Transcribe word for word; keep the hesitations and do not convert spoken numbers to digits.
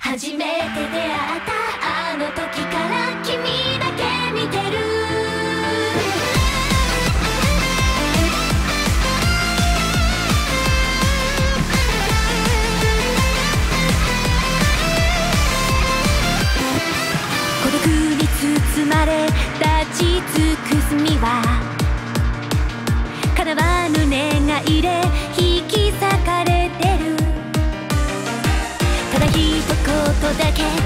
初めて出会ったあの時から君だけ見てる。孤独に包まれ立ち尽くす身は叶わぬ願いで引き裂かれてる。ただ一言だけ